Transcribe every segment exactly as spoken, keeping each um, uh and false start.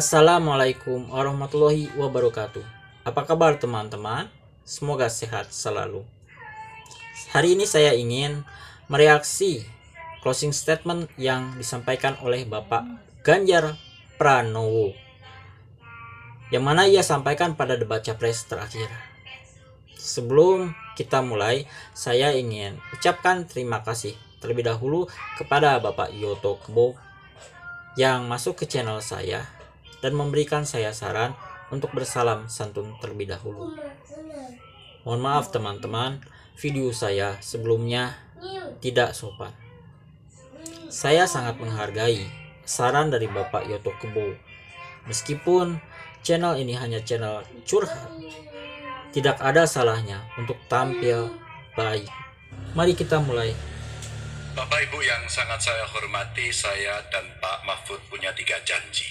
Assalamualaikum warahmatullahi wabarakatuh. Apa kabar teman-teman? Semoga sehat selalu. Hari ini saya ingin mereaksi closing statement yang disampaikan oleh Bapak Ganjar Pranowo, yang mana ia sampaikan pada debat capres terakhir. Sebelum kita mulai, saya ingin ucapkan terima kasih terlebih dahulu kepada Bapak Yoto Kebo yang masuk ke channel saya dan memberikan saya saran untuk bersalam santun terlebih dahulu. Mohon maaf teman-teman, video saya sebelumnya tidak sopan. Saya sangat menghargai saran dari Bapak Yoto Kebo. Meskipun channel ini hanya channel curhat, tidak ada salahnya untuk tampil baik. Mari kita mulai. Bapak Ibu yang sangat saya hormati, saya dan Pak Mahfud punya tiga janji.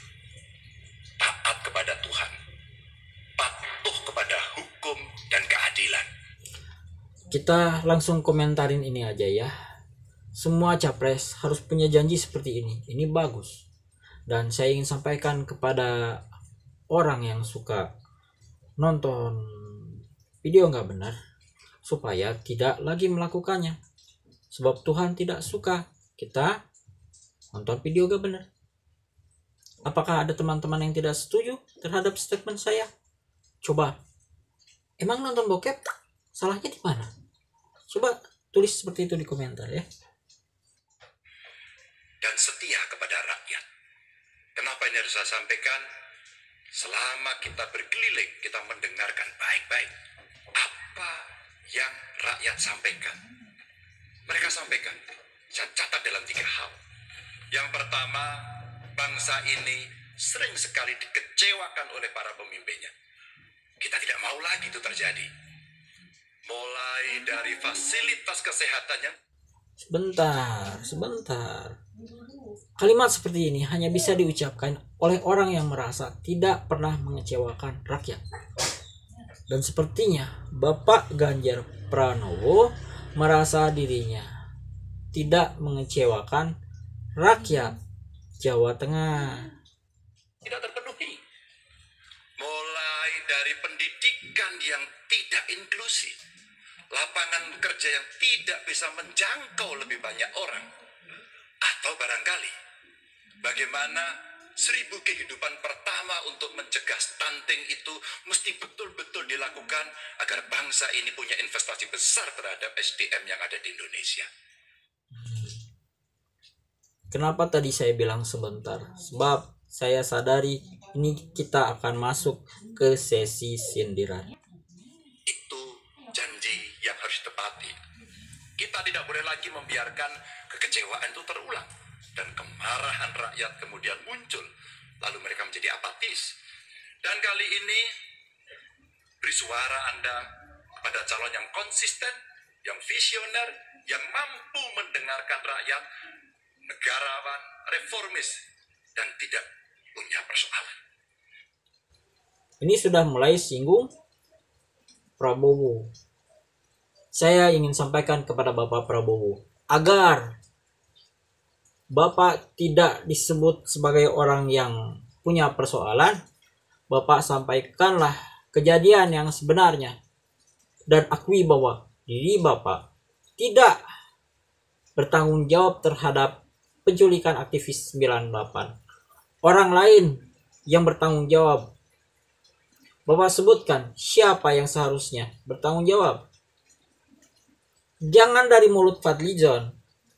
Taat kepada Tuhan, patuh kepada hukum dan keadilan. Kita langsung komentarin ini aja ya. Semua capres harus punya janji seperti ini. Ini bagus. Dan saya ingin sampaikan kepada orang yang suka nonton video nggak benar, supaya tidak lagi melakukannya. Sebab Tuhan tidak suka kita nonton video nggak benar. Apakah ada teman-teman yang tidak setuju terhadap statement saya? Coba, emang nonton bokep salahnya di mana? Coba tulis seperti itu di komentar ya. Dan setia kepada rakyat. Kenapa ini harus saya sampaikan? Selama kita berkeliling, kita mendengarkan baik-baik apa yang rakyat sampaikan. Mereka sampaikan, saya catat dalam tiga hal. Yang pertama, bangsa ini sering sekali dikecewakan oleh para pemimpinnya. Kita tidak mau lagi itu terjadi. Mulai dari fasilitas kesehatannya. Sebentar, sebentar. Kalimat seperti ini hanya bisa diucapkan oleh orang yang merasa tidak pernah mengecewakan rakyat. Dan sepertinya Bapak Ganjar Pranowo merasa dirinya tidak mengecewakan rakyat Jawa Tengah. Tidak terpenuhi. Mulai dari pendidikan yang tidak inklusif, lapangan kerja yang tidak bisa menjangkau lebih banyak orang, atau barangkali bagaimana seribu kehidupan pertama untuk mencegah stunting itu mesti betul-betul dilakukan agar bangsa ini punya investasi besar terhadap S D M yang ada di Indonesia. Kenapa tadi saya bilang sebentar? Sebab saya sadari ini kita akan masuk ke sesi sindiran. Itu janji yang harus ditepati. Kita tidak boleh lagi membiarkan kekecewaan itu terulang dan kemarahan rakyat kemudian muncul, lalu mereka menjadi apatis. Dan kali ini beri suara Anda kepada calon yang konsisten, yang visioner, yang mampu mendengarkan rakyat, negarawan, reformis, dan tidak punya persoalan. Ini sudah mulai singgung Prabowo. Saya ingin sampaikan kepada Bapak Prabowo agar Bapak tidak disebut sebagai orang yang punya persoalan. Bapak sampaikanlah kejadian yang sebenarnya dan akui bahwa diri Bapak tidak bertanggung jawab terhadap penculikan aktivis sembilan delapan. Orang lain yang bertanggung jawab. Bapak sebutkan siapa yang seharusnya bertanggung jawab. Jangan dari mulut Fadlizon.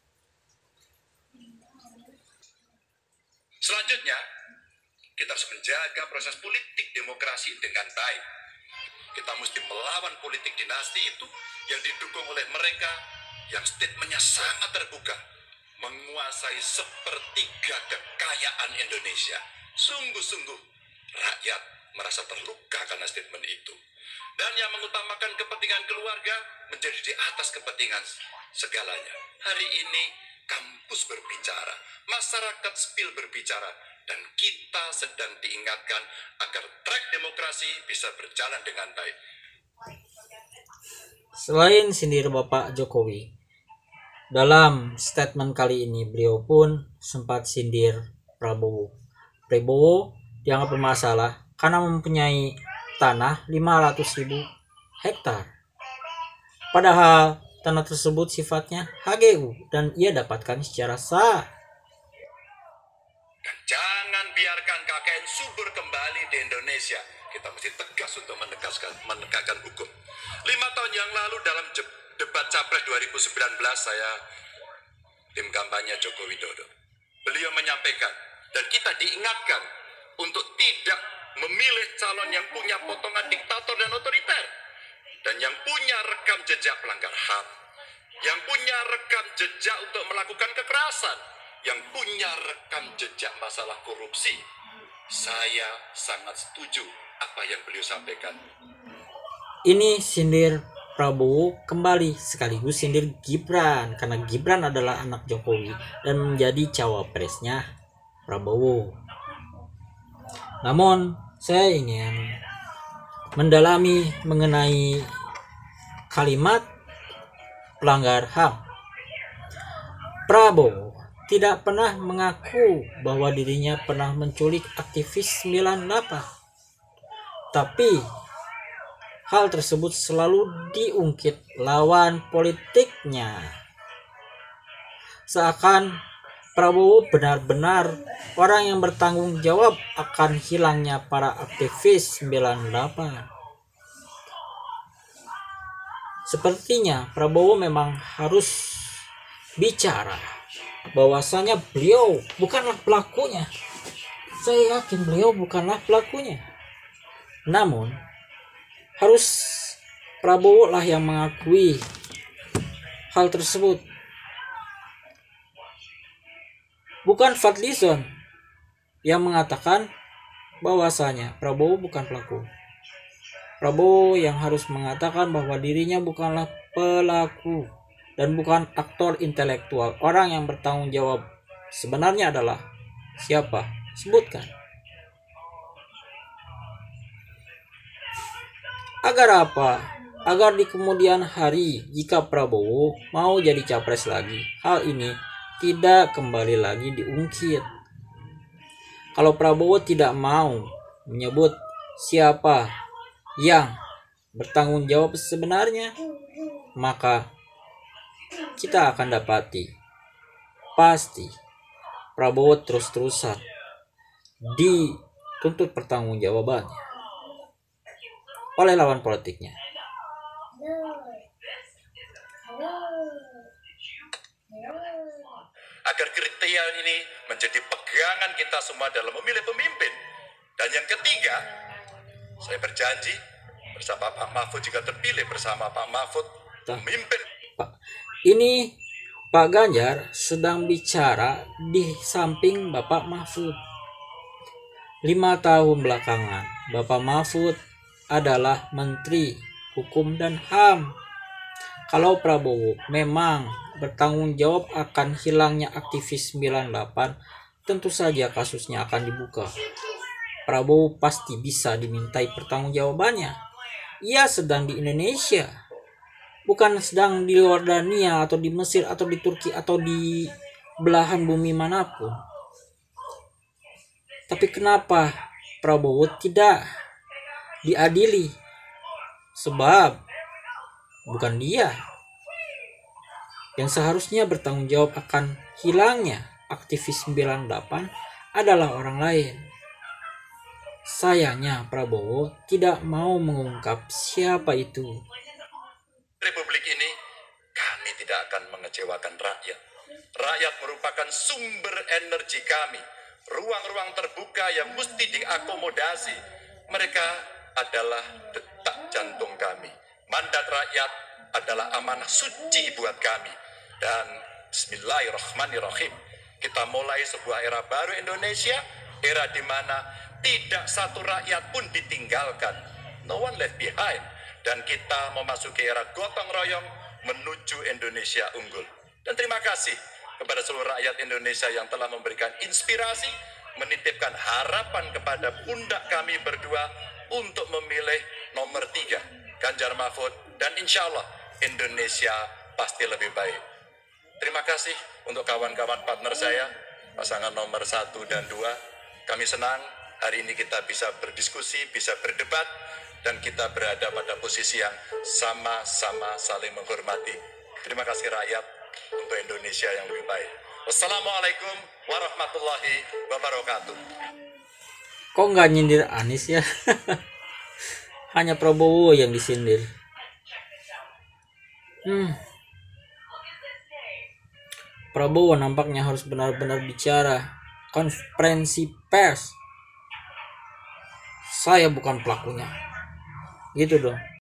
Selanjutnya, kita harus menjaga proses politik demokrasi dengan baik. Kita mesti melawan politik dinasti itu yang didukung oleh mereka yang statementnya sangat terbuka, menguasai sepertiga kekayaan Indonesia. Sungguh-sungguh rakyat merasa terluka karena statement itu. Dan yang mengutamakan kepentingan keluarga menjadi di atas kepentingan segalanya. Hari ini kampus berbicara, masyarakat sipil berbicara, dan kita sedang diingatkan agar track demokrasi bisa berjalan dengan baik. Selain sindir Bapak Jokowi, dalam statement kali ini beliau pun sempat sindir Prabowo. Prabowo dianggap bermasalah karena mempunyai tanah lima ratus ribu hektar. Padahal tanah tersebut sifatnya H G U dan ia dapatkan secara sah. Dan jangan biarkan K K N subur kembali di Indonesia. Kita mesti tegas untuk menegaskan, menegakkan hukum. Lima tahun yang lalu dalam debat Capres dua ribu sembilan belas, saya tim kampanye Joko Widodo. Beliau menyampaikan, dan kita diingatkan untuk tidak memilih calon yang punya potongan diktator dan otoriter. Dan yang punya rekam jejak pelanggar H A M. Yang punya rekam jejak untuk melakukan kekerasan. Yang punya rekam jejak masalah korupsi. Saya sangat setuju apa yang beliau sampaikan. Ini sindir Prabowo kembali sekaligus sindir Gibran, karena Gibran adalah anak Jokowi dan menjadi cawapresnya Prabowo. Namun saya ingin mendalami mengenai kalimat pelanggar H A M. Prabowo tidak pernah mengaku bahwa dirinya pernah menculik aktivis sembilan delapan. Tapi hal tersebut selalu diungkit lawan politiknya. Seakan Prabowo benar-benar orang yang bertanggung jawab akan hilangnya para aktivis sembilan delapan. Sepertinya Prabowo memang harus bicara bahwasanya beliau bukanlah pelakunya. Saya yakin beliau bukanlah pelakunya. Namun harus Prabowo lah yang mengakui hal tersebut. Bukan Fadlizon yang mengatakan bahwasanya Prabowo bukan pelaku. Prabowo yang harus mengatakan bahwa dirinya bukanlah pelaku dan bukan aktor intelektual. Orang yang bertanggung jawab sebenarnya adalah siapa? Sebutkan. Agar apa? Agar di kemudian hari jika Prabowo mau jadi capres lagi, hal ini tidak kembali lagi diungkit. Kalau Prabowo tidak mau menyebut siapa yang bertanggung jawab sebenarnya, maka kita akan dapati pasti Prabowo terus-terusan dituntut pertanggungjawabannya oleh lawan politiknya. Agar kriteria ini menjadi pegangan kita semua dalam memilih pemimpin. Dan yang ketiga, saya berjanji bersama Pak Mahfud jika terpilih bersama Pak Mahfud memimpin. Pak, ini Pak Ganjar sedang bicara di samping Bapak Mahfud. Lima tahun belakangan, Bapak Mahfud adalah Menteri Hukum dan H A M. Kalau Prabowo memang bertanggung jawab akan hilangnya aktivis sembilan delapan, tentu saja kasusnya akan dibuka. Prabowo pasti bisa dimintai pertanggungjawabannya. Ia sedang di Indonesia, bukan sedang di Yordania atau di Mesir atau di Turki atau di belahan bumi manapun. Tapi kenapa Prabowo tidak diadili? Sebab bukan dia yang seharusnya bertanggung jawab akan hilangnya aktivis sembilan delapan, adalah orang lain. Sayangnya Prabowo tidak mau mengungkap siapa itu. Republik ini kami tidak akan mengecewakan rakyat. Rakyat merupakan sumber energi kami, ruang-ruang terbuka yang mesti diakomodasi. Mereka adalah detak jantung kami. Mandat rakyat adalah amanah suci buat kami. Dan bismillahirrahmanirrahim, kita mulai sebuah era baru Indonesia, era di mana tidak satu rakyat pun ditinggalkan. No one left behind. Dan kita memasuki era gotong royong menuju Indonesia unggul. Dan terima kasih kepada seluruh rakyat Indonesia yang telah memberikan inspirasi, menitipkan harapan kepada pundak kami berdua untuk memilih nomor tiga, Ganjar Mahfud, dan insya Allah Indonesia pasti lebih baik. Terima kasih untuk kawan-kawan partner saya, pasangan nomor satu dan dua. Kami senang hari ini kita bisa berdiskusi, bisa berdebat, dan kita berada pada posisi yang sama-sama saling menghormati. Terima kasih rakyat untuk Indonesia yang lebih baik. Wassalamualaikum warahmatullahi wabarakatuh. Kok nggak nyindir Anies ya? Hanya Prabowo yang disindir. Hmm. Prabowo nampaknya harus benar-benar bicara konferensi pers. Saya bukan pelakunya. Gitu dong.